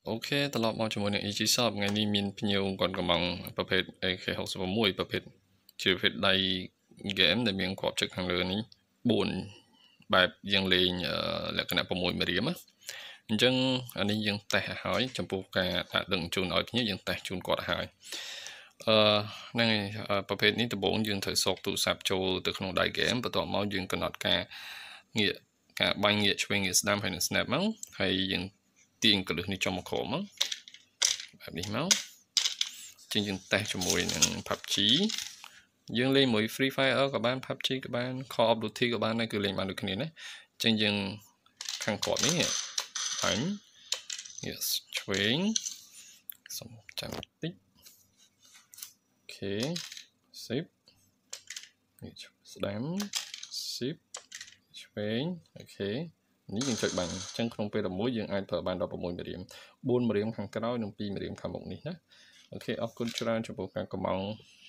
អូខេត្រឡប់មកជាមួយនឹង EG Shop ថ្ងៃនេះមានភ្ញៀវគាត់កំងប្រភេទ AK66 ប្រភេទជាប្រភេទដៃ game ដែលមានគ្រាប់ចុចខាងលើនេះ4បែបយើងលេងលក្ខណៈ6ម្រាមណាអញ្ចឹងអានេះយើងតេស្តឲ្យហើយចំពោះការដាក់ដឹងជូនឲ្យភ្ញៀវយើងតេស្តជូនគាត់ឲ្យហ្នឹងហើយប្រភេទនេះដំបូងយើងត្រូវសោកទូរស័ព្ទចូលទៅក្នុងដៃ game បន្ទាប់មកយើងកំណត់ការងាកការបាញ់ងាកឆ្វេងងាកស្ដាំហើយនឹង snap មកហើយយើងទាញកលឹះនេះចុះមកក្រោមមកបែបនេះមកជាងយើងតេស្តជាមួយនឹង PUBG យើងលេងមួយ Free Fire ក៏បាន PUBG ក៏បាន Call of Duty ក៏បានដែរគឺលេងបានដូចគ្នាណាជាងយើងខាងគាត់នេះបាញ់ងាកឆ្វេងសុំចាំតិចអូខេ10ងាកស្ដាំ10ឆ្វេងអូខេនេះយើងចុចបាញ់អញ្ចឹងក្នុងពេល11យើងអាចប្រើបាន16ម្រាម4ម្រាមខាងក្រោយនិង2ម្រាមខាងមុខនេះណាអូខេអរគុណច្រើនចំពោះការកម្មង់